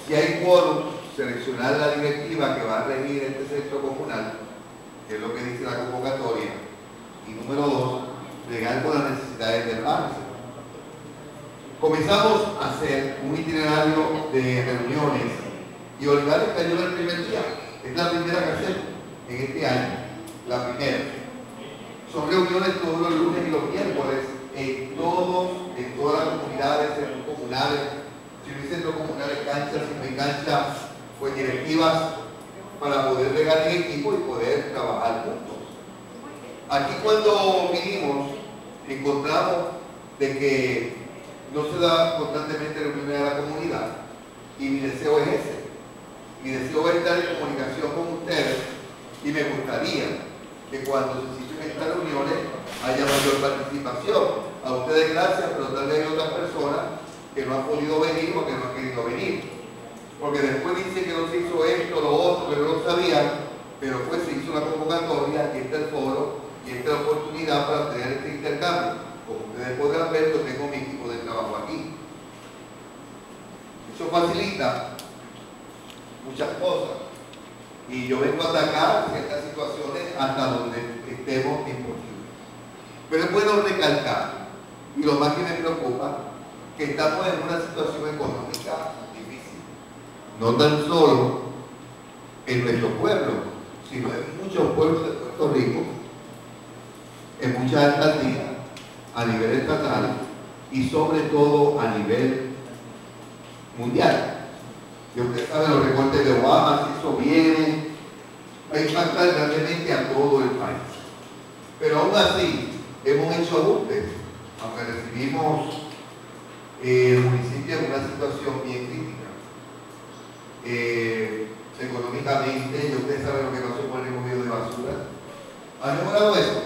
Si hay quórum, seleccionar la directiva que va a regir este centro comunal, que es lo que dice la convocatoria. Y número 2, bregar con las necesidades del barrio. Comenzamos a hacer un itinerario de reuniones y Olivares cayó el primer día. Es la primera que hacemos en este año, la primera. Son reuniones todos los lunes y los miércoles en todas las comunidades, centros comunales. Si no hay centros comunales, canchas, si no hay canchas, pues directivas para poder regar en equipo y poder trabajar juntos. Aquí cuando vinimos encontramos de que no se da constantemente reuniones a la comunidad y mi deseo es ese. Mi deseo es estar en comunicación con ustedes y me gustaría que cuando se sitúen estas reuniones haya mayor participación. A ustedes gracias, pero tal vez hay otras personas que no han podido venir o que no han querido venir. Porque después dicen que no se hizo esto, lo otro, que no lo sabían, pero pues se hizo la convocatoria, aquí está el foro y esta es la oportunidad para tener este intercambio. Como ustedes podrán ver, yo tengo mi equipo de trabajo aquí. Eso facilita muchas cosas. Y yo vengo a atacar ciertas situaciones hasta donde estemos imposibles. Pero es bueno recalcar, y lo más que me preocupa, que estamos en una situación económica difícil. No tan solo en nuestro pueblo, sino en muchos pueblos de Puerto Rico, en muchas alcaldías, a nivel estatal y sobre todo a nivel mundial. Y ustedes saben los recortes de Obama, si eso viene, va a impactar grandemente a todo el país. Pero aún así, hemos hecho ajustes, aunque recibimos el municipio en una situación bien crítica. Económicamente, y ustedes saben lo que pasó con el recogido de basura. ¿Ha mejorado eso?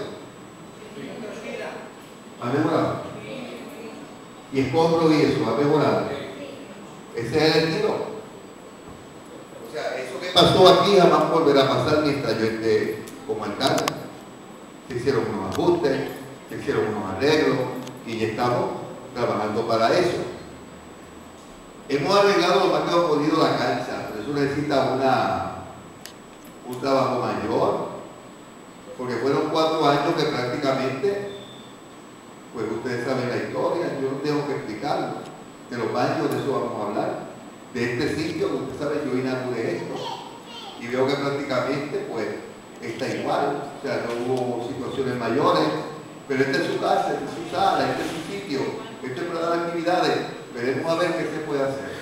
¿Ha mejorado? Y escombro y eso, ¿ha mejorado? Ese es el estilo. O sea, eso que pasó aquí jamás volverá a pasar mientras yo esté como alcalde. Se hicieron unos ajustes, se hicieron unos arreglos y ya estamos trabajando para eso. Hemos arreglado lo más que hemos podido la cancha, pero eso necesita un trabajo mayor, porque fueron 4 años que prácticamente, pues ustedes saben la historia, yo no tengo que explicarlo. De los baños, de eso vamos a hablar. De este sitio, como ustedes saben, yo inauguré esto y veo que prácticamente pues está igual, o sea, no hubo situaciones mayores, pero esta es su casa, esta es su sala, este es su sitio, esto es para dar actividades, veremos a ver qué se puede hacer.